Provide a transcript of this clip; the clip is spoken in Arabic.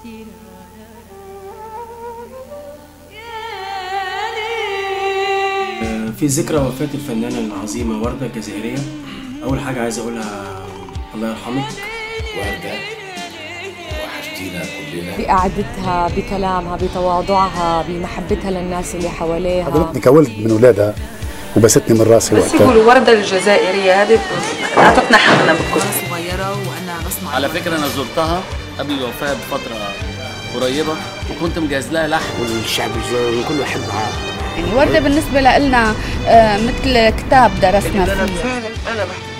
في ذكرى وفاة الفنانة العظيمة وردة الجزائرية، أول حاجة عايز أقولها الله يرحمك وردة، وحشتينا كلنا بقعدتها، بكلامها، بتواضعها، بمحبتها للناس اللي حواليها. حضرتني كولد من أولادها وبستني من راسي بس يقولوا وردة الجزائرية هذه أعطتنا حقنا بالكل. صغيرة وأنا بسمع. على فكرة أنا زرتها قبل الوفاة بفترة قريبة وكنت مجهز لها لحن، والشعب الجزائري كله يحبها. يعني وردة بالنسبة لنا مثل كتاب درسنا فيه. فعلا أنا بحب